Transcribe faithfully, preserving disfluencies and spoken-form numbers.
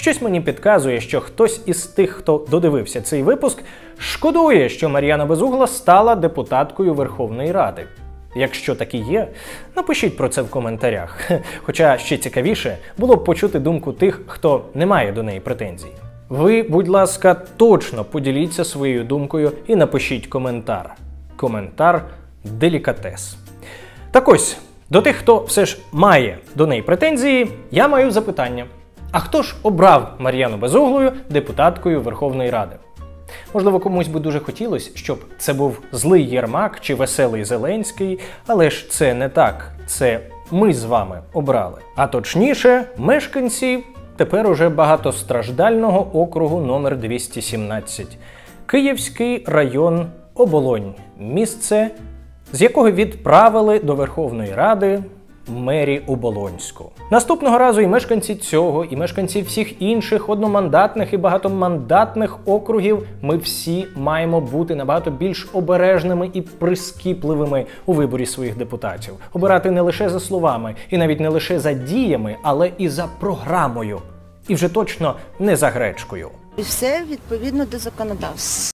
Щось мені підказує, що хтось із тих, хто додивився цей випуск, шкодує, що Мар'яна Безугла стала депутаткою Верховної Ради. Якщо так і є, напишіть про це в коментарях. Хоча ще цікавіше було б почути думку тих, хто не має до неї претензій. Ви, будь ласка, точно поділіться своєю думкою і напишіть коментар. Коментар – делікатес. Так ось, до тих, хто все ж має до неї претензії, я маю запитання. А хто ж обрав Мар'яну Безуглу депутаткою Верховної Ради? Можливо, комусь би дуже хотілося, щоб це був злий Єрмак чи веселий Зеленський, але ж це не так. Це ми з вами обрали. А точніше, мешканці тепер уже багатостраждального округу номер двісті сімнадцять. Київський район Оболонь. Місце, з якого відправили до Верховної Ради мері Оболонську. Наступного разу і мешканці цього, і мешканці всіх інших одномандатних і багатомандатних округів ми всі маємо бути набагато більш обережними і прискіпливими у виборі своїх депутатів. Обирати не лише за словами, і навіть не лише за діями, але і за програмою. І вже точно не за гречкою. І все відповідно до законодавства.